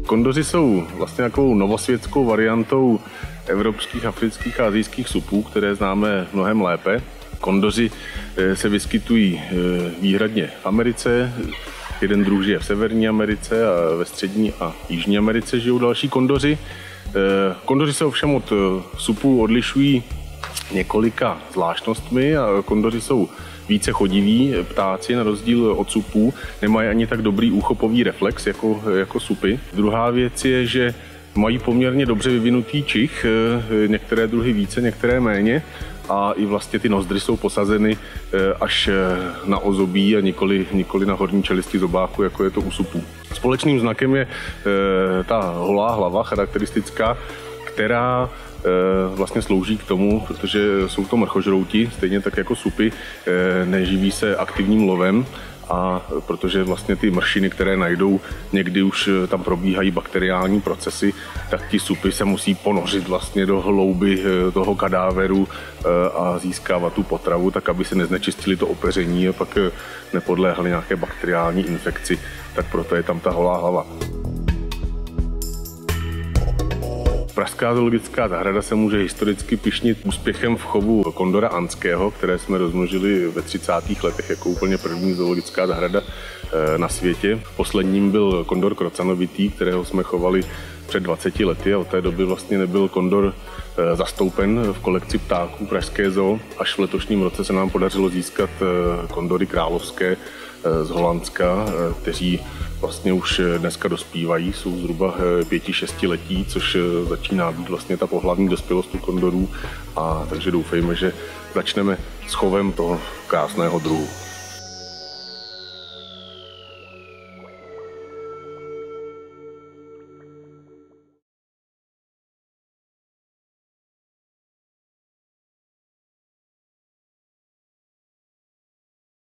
Kondoři jsou vlastně takovou novosvětskou variantou evropských, afrických a asijských supů, které známe mnohem lépe. Kondoři se vyskytují výhradně v Americe, jeden druh žije v Severní Americe a ve Střední a Jižní Americe žijou další kondoři. Kondoři se ovšem od supů odlišují několika zvláštnostmi a kondoři jsou více chodiví ptáci, na rozdíl od supů, nemají ani tak dobrý úchopový reflex jako supy. Druhá věc je, že mají poměrně dobře vyvinutý čich, některé druhy více, některé méně, a i vlastně ty nozdry jsou posazeny až na ozobí a nikoli na horní čelisti zobáku, jako je to u supů. Společným znakem je ta holá hlava, charakteristická, která vlastně slouží k tomu, protože jsou to mrchožrouti, stejně tak jako supy, neživí se aktivním lovem, a protože vlastně ty mršiny, které najdou, někdy už tam probíhají bakteriální procesy, tak ti supy se musí ponořit vlastně do hlouby toho kadáveru a získávat tu potravu, tak aby se neznečistili to opeření a pak nepodléhaly nějaké bakteriální infekci, tak proto je tam ta holá hlava. Pražská zoologická zahrada se může historicky pyšnit úspěchem v chovu kondora anského, které jsme rozmnožili ve 30. letech jako úplně první zoologická zahrada na světě. Posledním byl kondor krocanovitý, kterého jsme chovali před 20 lety a od té doby vlastně nebyl kondor zastoupen v kolekci ptáků Pražské zoo. Až v letošním roce se nám podařilo získat kondory královské z Holandska, kteří vlastně už dneska dospívají, jsou zhruba 5-6 letí, což začíná být vlastně ta pohlavní dospělost u kondorů, a takže doufejme, že začneme s chovem toho krásného druhu.